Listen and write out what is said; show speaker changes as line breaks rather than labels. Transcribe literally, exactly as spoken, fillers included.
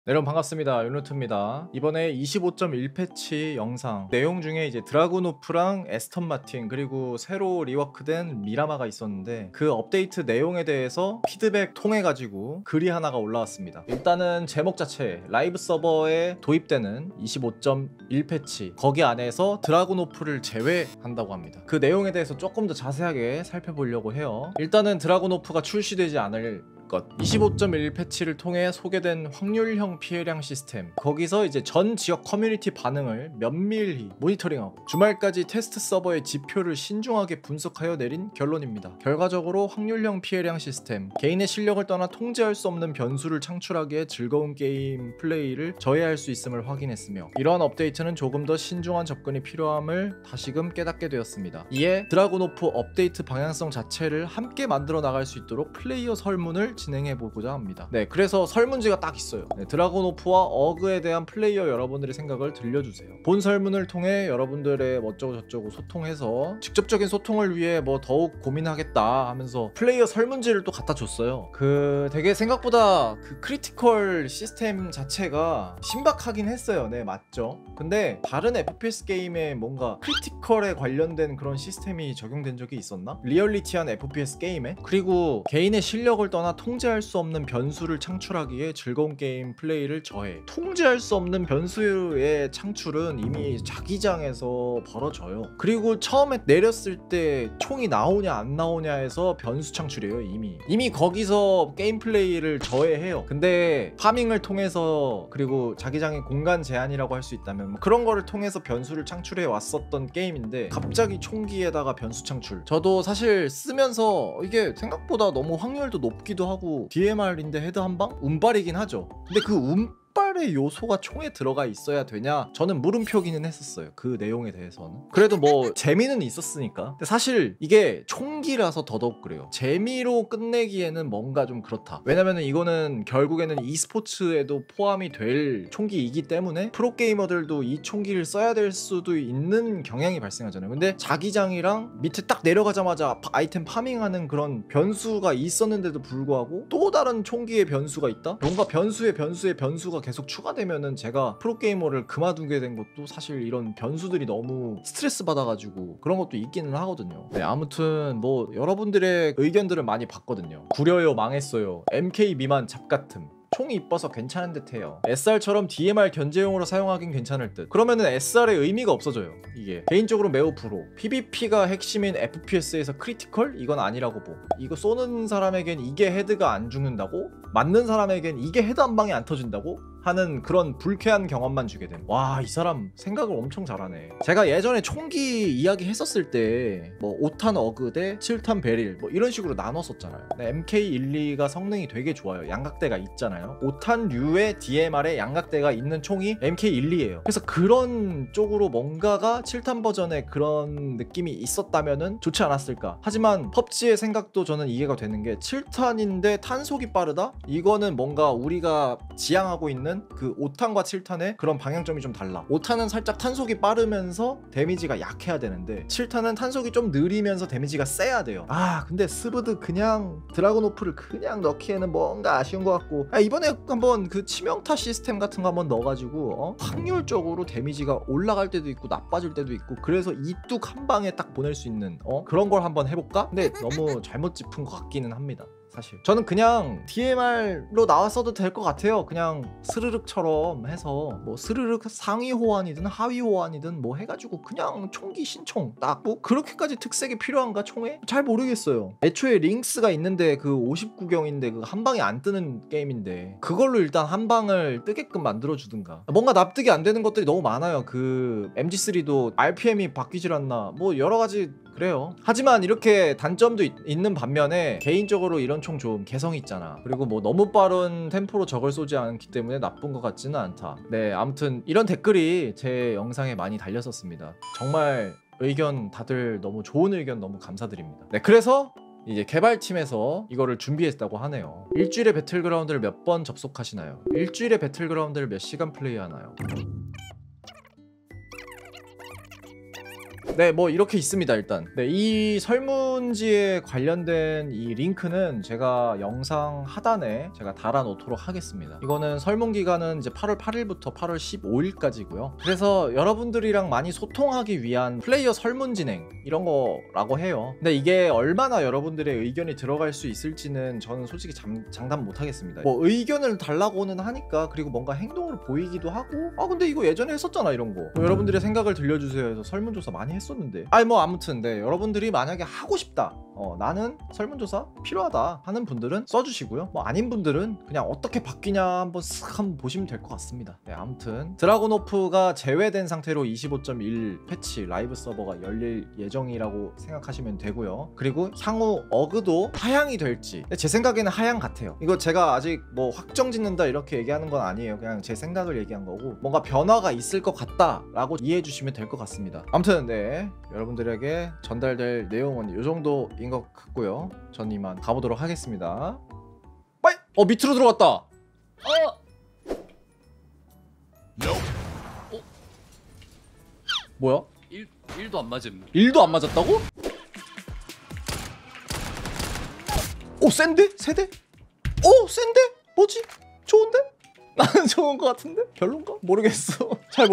네, 여러분 반갑습니다. 윤루트입니다. 이번에 이십오 점 일 패치 영상 내용 중에 이제 드라군오프랑 에스턴 마틴 그리고 새로 리워크된 미라마가 있었는데 그 업데이트 내용에 대해서 피드백 통해 가지고 글이 하나가 올라왔습니다. 일단은 제목 자체 라이브 서버에 도입되는 이십오 점 일 패치 거기 안에서 드라군오프를 제외한다고 합니다. 그 내용에 대해서 조금 더 자세하게 살펴보려고 해요. 일단은 드라군오프가 출시되지 않을 이십오 점 일 패치를 통해 소개된 확률형 피해량 시스템, 거기서 이제 전 지역 커뮤니티 반응을 면밀히 모니터링하고 주말까지 테스트 서버의 지표를 신중하게 분석하여 내린 결론입니다. 결과적으로 확률형 피해량 시스템, 개인의 실력을 떠나 통제할 수 없는 변수를 창출하기에 즐거운 게임 플레이를 저해할 수 있음을 확인했으며, 이러한 업데이트는 조금 더 신중한 접근이 필요함을 다시금 깨닫게 되었습니다. 이에 드라군오프 업데이트 방향성 자체를 함께 만들어 나갈 수 있도록 플레이어 설문을 진행해보고자 합니다. 네, 그래서 설문지가 딱 있어요. 네, 드라군오프와 어그에 대한 플레이어 여러분들의 생각을 들려주세요. 본 설문을 통해 여러분들의 어쩌고 저쩌고 소통해서 직접적인 소통을 위해 뭐 더욱 고민하겠다 하면서 플레이어 설문지를 또 갖다 줬어요. 그 되게 생각보다 그 크리티컬 시스템 자체가 신박하긴 했어요. 네, 맞죠. 근데 다른 에프피에스 게임에 뭔가 크리티컬에 관련된 그런 시스템이 적용된 적이 있었나? 리얼리티한 에프피에스 게임에? 그리고 개인의 실력을 떠나 통제할 수 없는 변수를 창출하기에 즐거운 게임 플레이를 저해. 통제할 수 없는 변수의 창출은 이미 자기장에서 벌어져요. 그리고 처음에 내렸을 때 총이 나오냐 안 나오냐에서 변수 창출이에요. 이미 이미 거기서 게임 플레이를 저해해요. 근데 파밍을 통해서, 그리고 자기장의 공간 제한이라고 할 수 있다면 뭐 그런 거를 통해서 변수를 창출해 왔었던 게임인데 갑자기 총기에다가 변수 창출, 저도 사실 쓰면서 이게 생각보다 너무 확률도 높기도 하고 디엠알인데 헤드 한방? 운빨이긴 하죠. 근데 그 운빨의 요소가 총에 들어가 있어야 되냐? 저는 물음표기는 했었어요. 그 내용에 대해서는. 그래도 뭐 재미는 있었으니까. 근데 사실 이게 총기라서 더더욱 그래요. 재미로 끝내기에는 뭔가 좀 그렇다. 왜냐면은 이거는 결국에는 e스포츠에도 포함이 될 총기이기 때문에 프로게이머들도 이 총기를 써야 될 수도 있는 경향이 발생하잖아요. 근데 자기장이랑 밑에 딱 내려가자마자 아이템 파밍하는 그런 변수가 있었는데도 불구하고 또 다른 총기의 변수가 있다? 뭔가 변수의 변수의 변수가 계속 추가되면은 제가 프로게이머를 그만두게 된 것도 사실 이런 변수들이 너무 스트레스 받아가지고 그런 것도 있기는 하거든요. 네, 아무튼 뭐 여러분들의 의견들을 많이 봤거든요. 구려요, 망했어요, 엠케이 미만 잡같음, 총이 이뻐서 괜찮은 듯 해요, 에스알처럼 디엠알 견제용으로 사용하긴 괜찮을 듯. 그러면은 에스알의 의미가 없어져요. 이게 개인적으로 매우 불호. 피브이피가 핵심인 에프피에스에서 크리티컬? 이건 아니라고 보. 이거 쏘는 사람에겐 이게 헤드가 안 죽는다고? 맞는 사람에겐 이게 헤드 한 방에 안 터진다고? 하는 그런 불쾌한 경험만 주게 됨. 와, 이 사람 생각을 엄청 잘하네. 제가 예전에 총기 이야기 했었을 때 뭐 오 탄 어그 대 칠 탄 베릴 뭐 이런 식으로 나눴었잖아요. 엠케이 십이가 성능이 되게 좋아요. 양각대가 있잖아요. 오 탄류의 디엠알에 양각대가 있는 총이 엠케이 십이에요. 그래서 그런 쪽으로 뭔가가 칠 탄 버전에 그런 느낌이 있었다면은 좋지 않았을까. 하지만 펍지의 생각도 저는 이해가 되는 게 칠 탄인데 탄속이 빠르다? 이거는 뭔가 우리가 지향하고 있는 그 오 탄과 칠 탄의 그런 방향점이 좀 달라. 오 탄은 살짝 탄속이 빠르면서 데미지가 약해야 되는데 칠 탄은 탄속이 좀 느리면서 데미지가 세야 돼요. 아, 근데 스브드 그냥 드라군오프를 그냥 넣기에는 뭔가 아쉬운 것 같고, 아, 이번에 한번 그 치명타 시스템 같은 거 한번 넣어가지고 어? 확률적으로 데미지가 올라갈 때도 있고 나빠질 때도 있고, 그래서 이 뚝 한 방에 딱 보낼 수 있는 어? 그런 걸 한번 해볼까? 근데 너무 잘못 짚은 것 같기는 합니다. 사실 저는 그냥 디엠알로 나왔어도 될 것 같아요. 그냥 스르륵처럼 해서 뭐 스르륵 상위 호환이든 하위 호환이든 뭐 해가지고 그냥 총기 신총 딱 뭐 그렇게까지 특색이 필요한가 총에? 잘 모르겠어요. 애초에 링스가 있는데 그 오십구 경인데 그 한 방에 안 뜨는 게임인데 그걸로 일단 한 방을 뜨게끔 만들어주든가. 뭔가 납득이 안 되는 것들이 너무 많아요. 그 엠지 쓰리도 알피엠이 바뀌질 않나 뭐 여러가지 그래요. 하지만 이렇게 단점도 있, 있는 반면에 개인적으로 이런 총 좀 개성이 있잖아. 그리고 뭐 너무 빠른 템포로 적을 쏘지 않기 때문에 나쁜 것 같지는 않다. 네, 아무튼 이런 댓글이 제 영상에 많이 달렸었습니다. 정말 의견 다들 너무 좋은 의견 너무 감사드립니다. 네, 그래서 이제 개발팀에서 이거를 준비했다고 하네요. 일주일에 배틀그라운드를 몇 번 접속하시나요? 일주일에 배틀그라운드를 몇 시간 플레이하나요? 네, 뭐 이렇게 있습니다. 일단 네, 이 설문지에 관련된 이 링크는 제가 영상 하단에 제가 달아놓도록 하겠습니다. 이거는 설문 기간은 이제 팔월 팔일부터 팔월 십오일까지고요. 그래서 여러분들이랑 많이 소통하기 위한 플레이어 설문 진행 이런 거라고 해요. 근데 이게 얼마나 여러분들의 의견이 들어갈 수 있을지는 저는 솔직히 잠, 장담 못 하겠습니다. 뭐 의견을 달라고는 하니까, 그리고 뭔가 행동으로 보이기도 하고, 아 근데 이거 예전에 했었잖아 이런 거. 뭐 여러분들의 생각을 들려주세요 해서 설문조사 많이 했었는데, 아니 뭐 아무튼 네, 여러분들이 만약에 하고 싶다, 어 나는 설문조사 필요하다 하는 분들은 써주시고요. 뭐 아닌 분들은 그냥 어떻게 바뀌냐 한번 쓱 한번 보시면 될 것 같습니다. 네, 아무튼 드라곤오프가 제외된 상태로 이십오 점 일 패치 라이브 서버가 열릴 예정이라고 생각하시면 되고요. 그리고 향후 어그도 하향이 될지, 제 생각에는 하향 같아요. 이거 제가 아직 뭐 확정 짓는다 이렇게 얘기하는 건 아니에요. 그냥 제 생각을 얘기한 거고, 뭔가 변화가 있을 것 같다 라고 이해해 주시면 될 것 같습니다. 아무튼 네, 여러분들에게 전달될 내용은 이 정도인 것 같고요. 전 이만 가보도록 하겠습니다. 빠이! 어, 밑으로 들어갔다.
어!
뭐야?
일, 일도 안 맞음.
일도 안 맞았다고? 오, 센데? 세대? 오, 센데? 뭐지? 좋은데? 나는 좋은 것 같은데? 별론가? 모르겠어. 잘